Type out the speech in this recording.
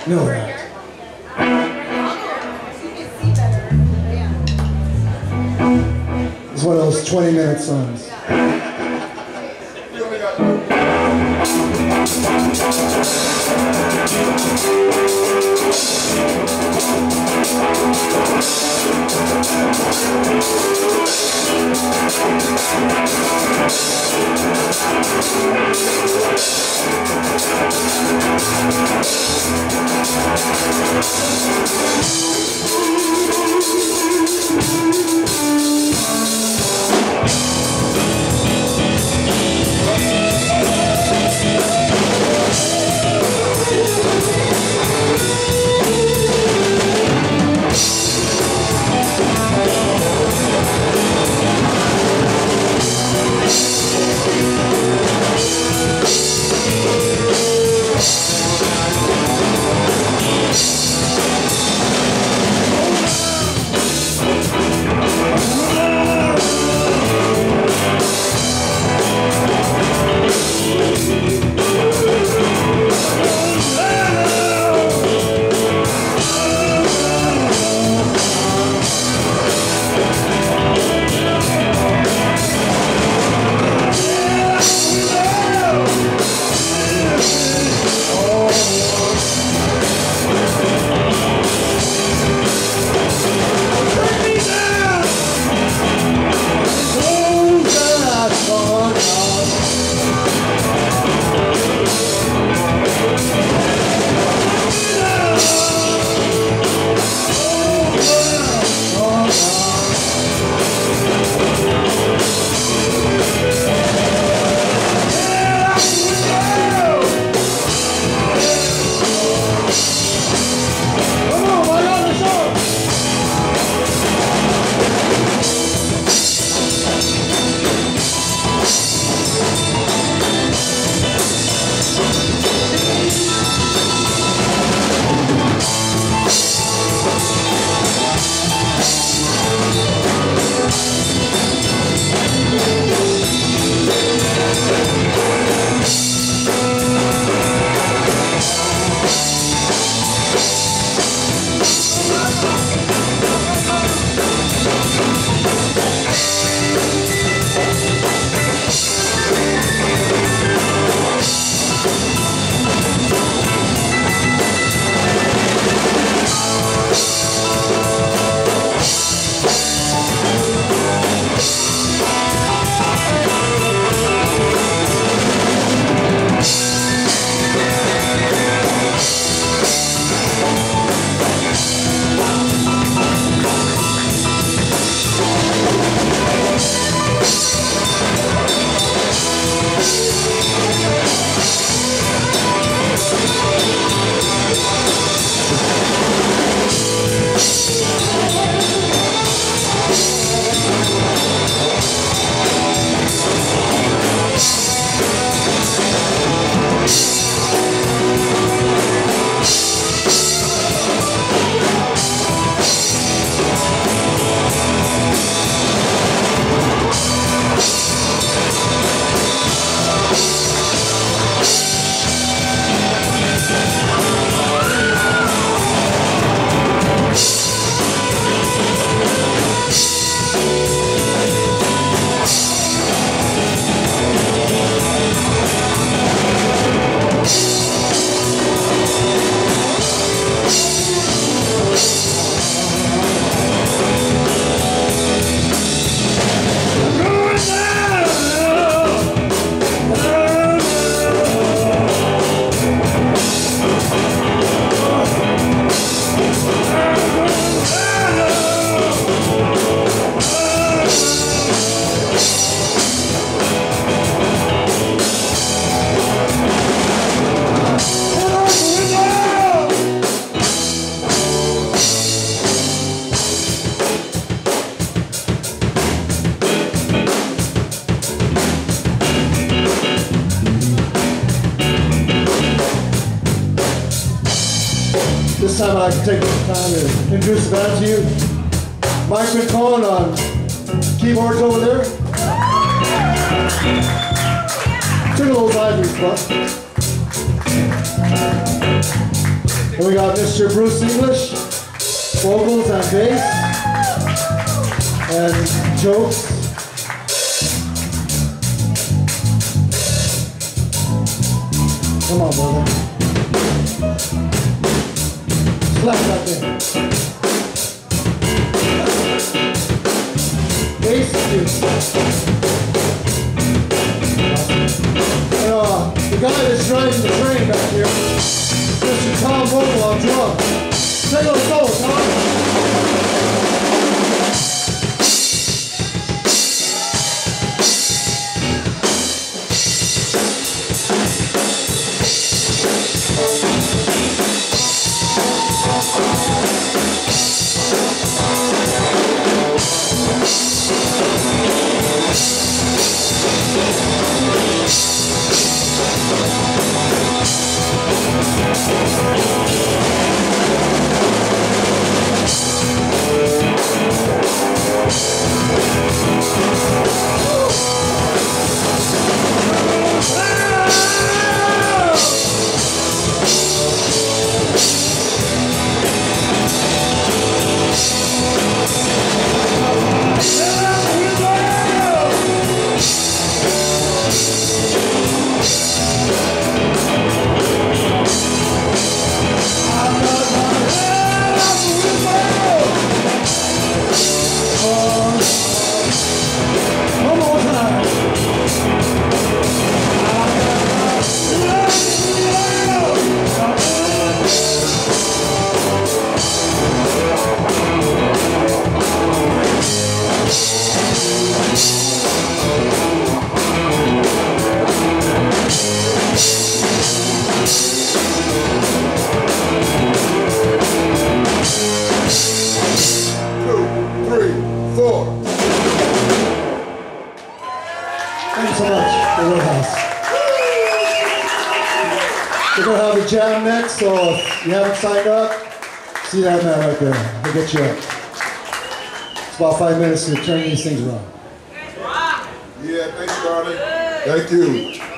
know that. It's one of those 20-minute songs. This time I'd like to take this time to introduce the band to you. Mike Cohen on keyboards over there. Took a little ivory spot. And we got Mr. Bruce English, vocals and bass, and jokes. Come on, brother. Slap that thing. Bass juice. The guy that's driving the train back here, Mr. Tom Vogel on drums. Take a solo, Tom. Thanks so much, the Roadhouse. We're going to have a jam next, so if you haven't signed up, see that man right there. He'll get you up. It's about 5 minutes to turn these things around. Yeah, thanks, darling. Thank you.